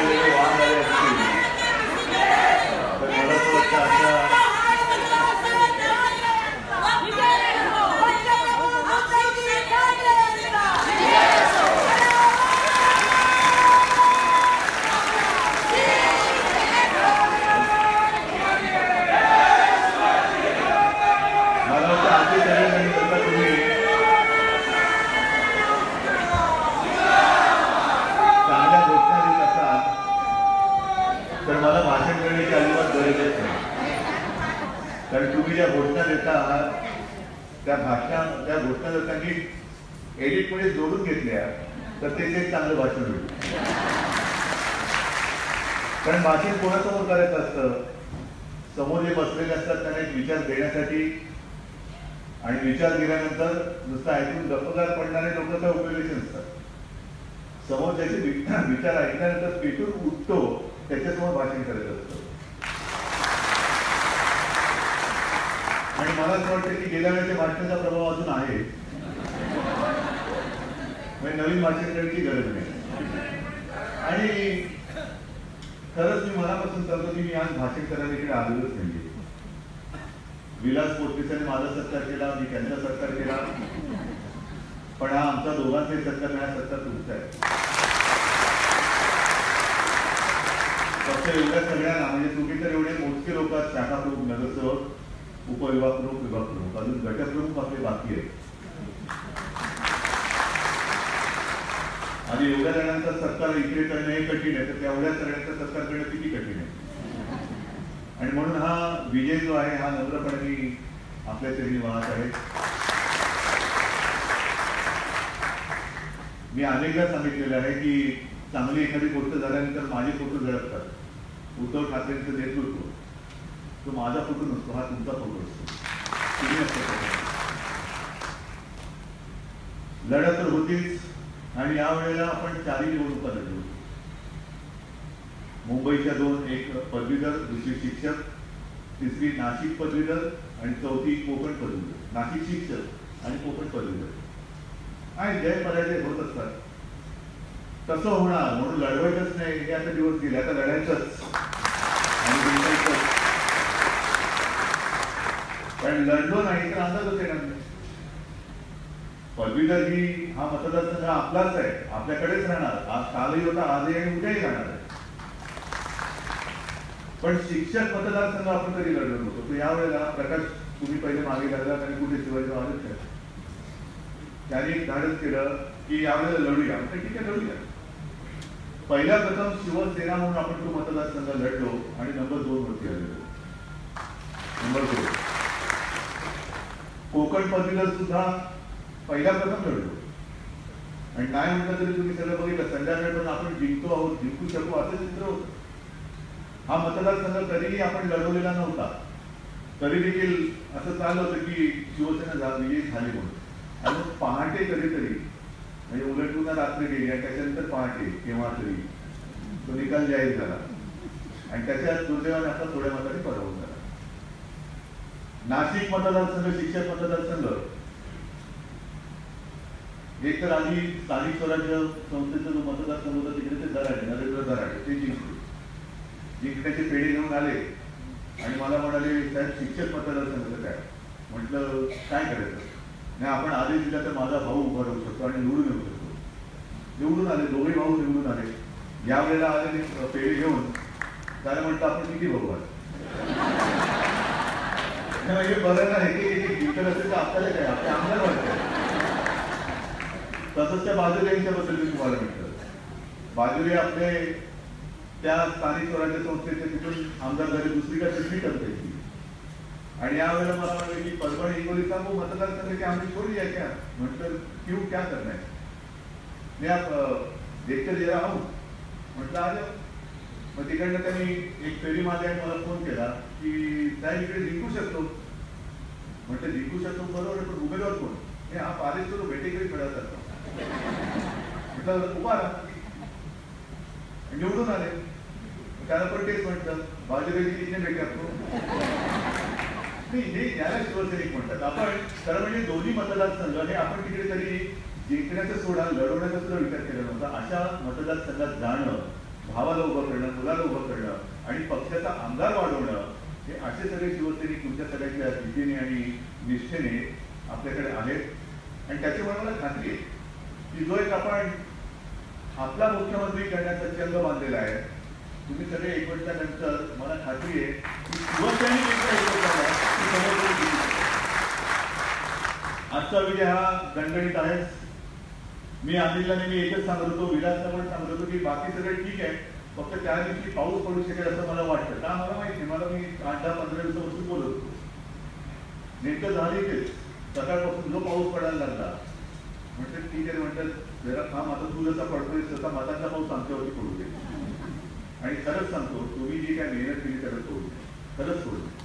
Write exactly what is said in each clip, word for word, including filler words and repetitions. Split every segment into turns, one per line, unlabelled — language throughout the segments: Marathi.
वेगळे वाद आले असतील तर मला असं वाटतं आता कारण तुम्ही ज्या घोषणा देता आहात त्या भाषणा त्या घोषणा जर त्यांनी एडिटमध्ये जोडून घेतल्या तर ते एक चांगलं भाषण होईल. कारण भाषण कोणासमोर करायचं असतं, समोर जे बसलेले असतात त्यांना एक विचार देण्यासाठी, आणि विचार दिल्यानंतर नुसतं ऐकून गप्पगार पडणारे लोक त्या उपयोगाचे नसतात. समोर त्याचे विचार ऐकल्यानंतर पेटून उठतो त्याच्यासमोर भाषण करायचं असतं. आणि मला असं वाटतं की गेल्या वेळेच्या भाषणाचा प्रभाव अजून आहे, म्हणजे नवीन भाषण करण्याची गरज नाही. आणि खरंच मी मनापासून सांगतो की मी आज भाषण करायला इकडे आलेलोच नाही. विलास पोटकेसांनी माझा सत्कार केला, मी त्यांचा सत्कार केला, पण हा आमचा दोघांचाही सत्कार नाही, सत्कार तुमचा आहे. फक्त एवढ्या सगळ्यांना, म्हणजे तुम्ही तर एवढे मोजके लोक आहेत, शाखा प्रमुख, नगरसेवक, उपविभाग प्रमुख, विभाग प्रमुख, अजून घटक प्रमुख आपले बाकी आहे. आणि एवढ्या जणांचा सत्कार इकडे करणं हे कठीण आहे, तर तेवढ्या सगळ्यांचा सत्कार करणं किती कठीण आहे. आणि म्हणून हा विजय जो आहे हा नम्रपणे आपल्या चरणी वाहत आहे. मी अनेकदा सांगितलेलं आहे की चांगली एखादी गोष्ट झाल्यानंतर माझे फोटो झळकतात. उद्धव ठाकरेंचं नेतृत्व, तो माझा फोटो नसतो, हा तुमचा फोटो असतो. तुम्ही असतो लढत तर होतीच. आणि यावेळेला आपण चारही निवडणुका लढलो. मुंबईच्या दोन, एक पदवीधर, दुसरी शिक्षक, तिसरी नाशिक पदवीधर आणि चौथी कोकण पदवीधर. नाशिक शिक्षक आणि कोकण पदवीधर. आणि जय पराजय होत असतात, तसं होणार म्हणून लढवायचंच नाही हे आता दिवस गेले. आता लढायचंच आणि जिंकायचंच. कारण लढलो नाही तर अंदाजच येणार नाही. पदवीधर ही हा मतदारसंघ आपलाच आहे, आपल्याकडेच राहणार. आज कालही होता, आजही आणि उद्याही राहणार आहे. पण शिक्षक मतदारसंघ आपण कधी लढलो नव्हतो. तर यावेळेला प्रकाश तुम्ही पहिले मागे लढलात आणि कुठे शिवाजी महाराज आहे, त्यांनी एक धाडस केलं की यावेळेला लढूया. ठीक आहे, लढूया. पहिल्या प्रथम शिवसेना म्हणून आपण तो मतदारसंघ लढलो आणि नंबर दोन वरती आलेलो. नंबर दोन. कोकण पदवीधर सुद्धा पहिल्या प्रथम लढलो. आणि नाही म्हटलं तरी तुम्ही सगळं बघितलं, संध्याकाळपर्यंत आपण जिंकतो आहोत, जिंकू शकू असं चित्र होतं. हा मतदारसंघ कधीही आपण लढवलेला नव्हता. तरी देखील असं चाललं होतं की शिवसेना विजयी झाली म्हणून. आणि पहाटे कधीतरी, म्हणजे उलटून रात्र गेली आणि त्याच्यानंतर पहाटे केव्हा तरी तो निकाल जाहीर झाला आणि त्याच्या दुर्दैवाने असा थोड्या मताने पराभव झाला. नाशिक मतदारसंघ, शिक्षक मतदारसंघ, एक तर आधी स्थानिक स्वराज्य संस्थेचा जो मतदारसंघ होता तिकडे ते दराडे, नरेंद्र दराडे, ते जिंकले. जिंकण्याचे पेढे घेऊन आले आणि मला म्हणाले, साहेब शिक्षक मतदारसंघाचं काय? म्हटलं काय करायचं नाही, आपण आदेश दिला तर माझा भाऊ उभा राहू शकतो आणि निवडून येऊ शकतो. निवडून आले, दोघे भाऊ निवडून आले. यावेळेला आले पेढे घेऊन त्याला म्हटलं आपण किती भाऊ आहात? हे बरं ना, एक एक जिंकत असेल तर आपल्याला काय, आपल्या आमदार वाटतं. तसंच त्या बाजुले यांच्याबद्दल मी तुम्हाला म्हटलं. बाजुले आपले त्या स्थानिक स्वराज्य संस्थेचे तिथून आमदार झाले, दुसरी का तिसरी टर्म. आणि यावेळेला मला म्हटलं की परभणी हिंगोलीचा वो मतदारसंघ की आम्ही छोड़ दिया क्या? म्हटलं क्यों, क्या करना है? मी आप देखते जरा आहो. म्हटलं आ जाओ. मग तिकडनं त्यांनी एक फेरी मारली आणि मला फोन केला की साहेब इकडे जिंकू शकतो. म्हटलं जिंकू शकतो बरोबर आहे, पण उमेदवार कोण? हे हा पारिस तो भेटेकडे खडा करतो. म्हटलं उभा राहा. निवडून आले. त्याला पण तेच म्हटलं बाजूला किती भेटे असतो. हे त्याला शिवसैनिक म्हणतात. आपण खरं म्हणजे दोन्ही मतदारसंघ हे आपण तिकडे तरी जिंकण्याचा सोडा लढवण्याचा सुद्धा विचार केला नव्हता. अशा मतदारसंघात जाणं भावाला उभं करणं, मुलाला उभं करणं आणि पक्षाचा आमदार वाढवणं, हे असे सगळे शिवसैनिक तुमच्या सगळ्यांच्या भीतीने आणि निष्ठेने आपल्याकडे आहेत. आणि त्याच्यामुळे मला खात्री आहे की जो एक आपण आपला मुख्यमंत्री करण्याचा चंग बांधलेला आहे, तुम्ही सगळे एकवटल्यानंतर मला खात्री आहे की शिवसैनिक एकत्र झाला की समोर. आजचा विजय हा दणदणीत आहे. मी अनिलला नेहमी एकच सांगत होतो, विलासला पण सांगत होतो की बाकी सगळे ठीक आहे, फक्त त्या दिवशी पाऊस पडू शकेल असं मला वाटतं. का मला माहिती, मला मी आठ दहा पंधरा दिवसापासून बोलत होतो. नेमकं झाली तेच, सकाळपासून जो पाऊस पडायला लागला म्हणजे ठीक आहे, म्हणतात जरा थांब, आता तू जसा पडतोय तसा मतांचा पाऊस आमच्यावरती पडू दे. आणि खरंच सांगतो, तुम्ही जी काय मेहनत केली त्याला सोडू दे, खरंच सोडू दे.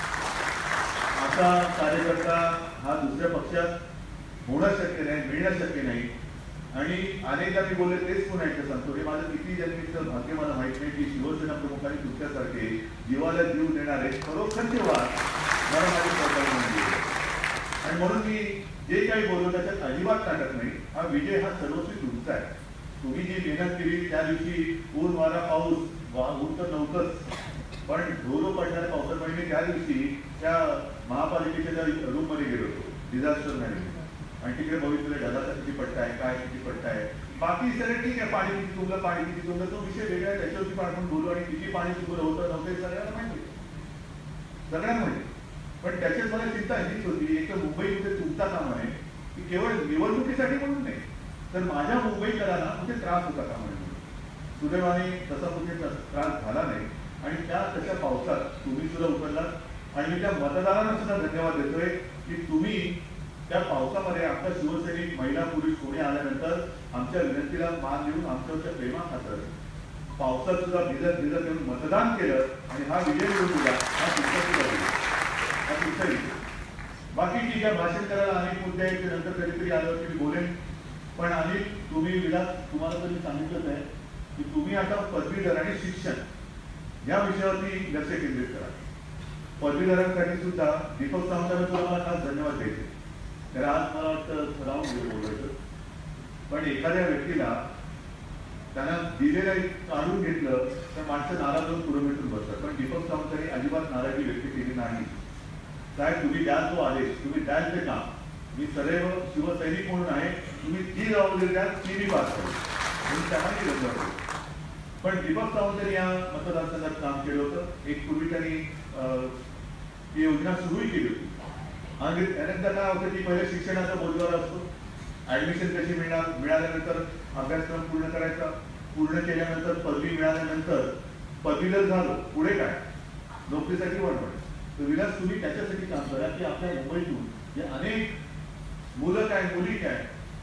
असा कार्यकर्ता हा दुसऱ्या पक्षात होणं शक्य नाही, मिळणं शक्य नाही. आणि अनेकदा मी बोलले तेच पुन्हा एकदा सांगतो, हे माझं किती जन्मीचं भाग्य मला माहित नाही की शिवसेना प्रमुखांनी तुमच्यासारखे जीवाला जीव देणारे खरोखरचे वाद मला माझ्या सरकारने दिले. आणि म्हणून मी जे काही बोललो त्याच्यात अजिबात टाकत नाही. हा विजय हा सर्वस्वी तुमचा आहे. तुम्ही जी मेहनत केली त्या दिवशी ऊन वारा पाऊस, ऊन तर नव्हतंच, पण धोरो पडणाऱ्या पावसामुळे मी त्या दिवशी त्या महापालिकेच्या त्या रूम मध्ये गेलो होतो, डिझास्टर मॅनेजमेंट, आणि तिकडे बघितलं ढगाचा किती पट्टा आहे, काय किती पट्टा आहे. बाकी सगळं ठीक आहे, पाणी किती तुमलं, पाणी किती तुमलं, तो विषय वेगळा आहे, त्याच्यावरती पण आपण बोलू. आणि किती पाणी तुमलं होतं नव्हतं हे सगळ्यांना माहिती, सगळ्यांना माहिती. पण त्याच्यात मला चिंता हीच होती, एक तर मुंबईमध्ये तुमचा काम आहे की केवळ निवडणुकीसाठी म्हणून नाही, तर माझ्या मुंबईकरांना कुठे त्रास होता का म्हणून. सुदैवाने तसा कुठे त्रास झाला नाही. आणि त्या तशा पावसात तुम्ही सुद्धा उतरलात. आणि मी त्या मतदारांना सुद्धा धन्यवाद देतोय की तुम्ही त्या पावसामध्ये आपल्या शिवसैनिक महिला पुरुष कोणी आल्यानंतर आमच्या विनंतीला मान देऊन आमच्यावरच्या प्रेमाखातर पावसात सुद्धा भिजत भिजत येऊन मतदान केलं आणि हा विजय मिळून दिला. हा तुमचा सुद्धा हा तुमचा विजय. बाकी ठीक आहे, भाषण करायला अनेक मुद्दे आहेत, ते नंतर कधीतरी आल्यावरती मी बोलेन. पण अनिल, तुम्ही विलास, तुम्हाला तर मी सांगितलंच आहे की तुम्ही आता पदवीधर आणि शिक्षण या विषयावरती लक्ष केंद्रित करा. पदवीधरांसाठी सुद्धा दीपक सावंतांना सुद्धा मला खास धन्यवाद द्यायचे. तर आज मला वाटतं राहून गेलं बोलायचं, पण एखाद्या व्यक्तीला त्यांना दिलेलं काढून घेतलं तर माणसं नाराज होऊन पुढे भेटून बसतात. पण दीपक सावंतांनी अजिबात नाराजी व्यक्त केली नाही. साहेब, तुम्ही द्याल तो आदेश, तुम्ही द्याल ते काम, मी सदैव शिवसैनिक म्हणून आहे, तुम्ही जी जबाबदारी द्याल ती मी पास करेन, म्हणून त्यांना मी धन्यवाद. पण दीपक सावंतांनी या मतदारसंघात काम केलं होतं. एक पूर्वी त्यांनी ही योजना सुरूही केली होती. आणि अनेकदा काय होतं की पहिले शिक्षणाचा बोजवारा असतो, ऍडमिशन कशी मिळणार, मिळाल्यानंतर अभ्यासक्रम पूर्ण करायचा, पूर्ण केल्यानंतर पदवी मिळाल्यानंतर पदवीधर झालो, पुढे काय, नोकरीसाठी वाढवण. तर विलास, तुम्ही त्याच्यासाठी काम करा की आपल्या मुंबईतून जे अनेक मुलं काय मुली काय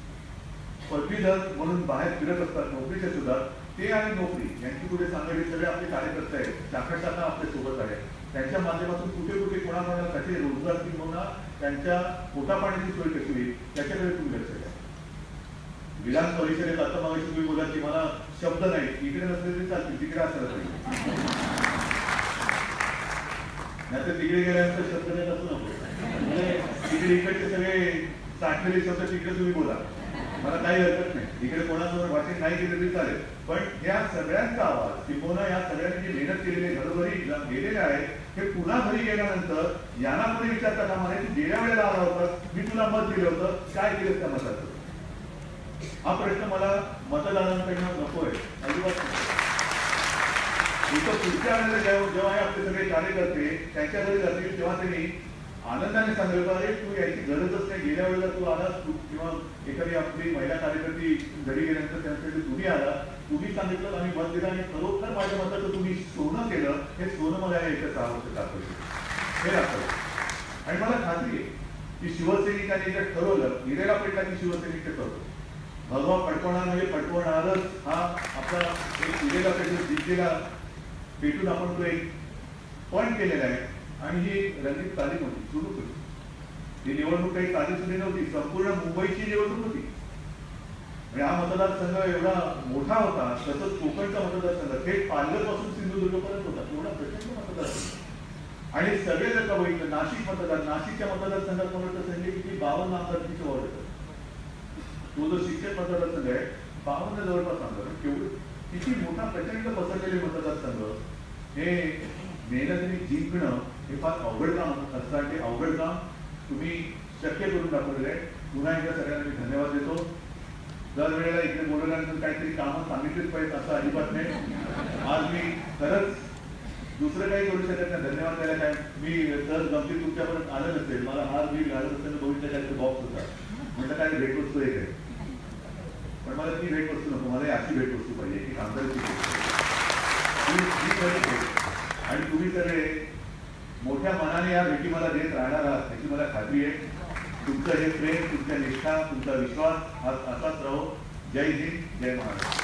पदवीधर म्हणून बाहेर फिरत असतात नोकरीच्या सुद्धा, ते आणि नोकरी यांची पुढे सांगणारे सगळे आपले कार्यकर्ते आहेत, शाखा शाखा आपल्या सोबत आहेत. त्यांच्या माध्यमातून कुठे कुठे कोणाकोणाला कसे रोजगार किंवा त्यांच्या पोटापाण्याची सोय कशी होईल त्याच्याकडे तुम्ही लक्ष द्या. विधान परिषदेत आता मागाशी तुम्ही बोला की मला शब्द नाही, इकडे नसले तरी चालतील, तिकडे असलं पाहिजे, नाही तर तिकडे गेल्यानंतर शब्द देत असू नको. म्हणजे तिकडे इकडचे सगळे साठलेले शब्द तिकडे तुम्ही बोला, मला काही हरकत नाही, इकडे कोणासमोर भाषण नाही केलं तरी चालेल. पण ह्या सगळ्यांचा आवाज किंवा या सगळ्यांनी जी मेहनत केलेली घरोघरी गेलेले आहेत, हे पुन्हा घरी गेल्यानंतर यांना पुढे विचारता कामा नये की गेल्या वेळेला आला होता, मी तुला मत दिलं होतं, काय केलं त्या मताचं. हा प्रश्न मला मतदारांकडनं नकोय, अजिबात नको. इथं पुढच्या वेळेला जेव्हा जेव्हा आपले सगळे कार्यकर्ते त्यांच्या घरी जातील तेव्हा त्यांनी आनंदाने सांगितलं, अरे तू याची गरजच नाही, गेल्या वेळेला तू आलास, तू किंवा एखादी आपली महिला कार्यकर्ती घरी गेल्यानंतर त्यांच्यासाठी तुम्ही आला, तुम्ही सांगितलं आणि मत दिलं, आणि खरोखर माझ्या मताचं तुम्ही सोनं केलं, हे सोनं मला या एकच आवश्यक दाखवलं, हे दाखवलं. आणि मला खात्री आहे की शिवसैनिकांनी जर ठरवलं, हिरेला पेटला की शिवसैनिक ठरवतो, भगवा पटवणार म्हणजे पटवणारच, हा आपला एक हिरेला पेटून जिंकलेला पेटून आपण तो एक पॉईंट केलेला आहे. आणि ही रंगीत तालीम होती, सुरू होती. ही निवडणूक काही तालीम सुद्धा नव्हती, संपूर्ण मुंबईची निवडणूक होती. आणि हा मतदारसंघ एवढा मोठा होता, तसंच कोकणचा मतदारसंघ थेट पालघर पासून सिंधुदुर्गपर्यंत होता, एवढा प्रचंड मतदारसंघ. आणि सगळे जर का बघितलं, नाशिक मतदार नाशिकच्या मतदारसंघात मला तर संख्या किती बावन्न आमदारकीचे वॉर्ड येतात. तो जो शिक्षक मतदारसंघ आहे, बावन्न जवळपास आमदार, केवढं किती मोठा प्रचंड पसरलेले मतदारसंघ हे मेहनतीने जिंकणं हे फार अवघड काम असतं आणि ते अवघड काम तुम्ही शक्य करून दाखवलेलं आहे. पुन्हा एकदा सगळ्यांना मी धन्यवाद देतो. दरवेळेला इकडे बोलवल्यानंतर काहीतरी कामं सांगितलीच पाहिजे असं अजिबात नाही. आज मी खरंच दुसरं काही करू शकत नाही. धन्यवाद द्यायला काय मी तर गमती तुमच्यापर्यंत आलं नसेल. मला हार मी घालत असताना बघितलं काय बॉक्स होता, म्हटलं काय भेटवस्तू एक आहे, पण मला ती भेटवस्तू नको, मला अशी भेटवस्तू पाहिजे की आमदारची आणि तुम्ही सगळे मोठ्या मनाने या भेटी मला देत राहणार आहात याची मला खात्री आहे. तुमचं हे प्रेम, तुमच्या निष्ठा, तुमचा विश्वास हा असाच राहो. जय हिंद, जय महाराष्ट्र.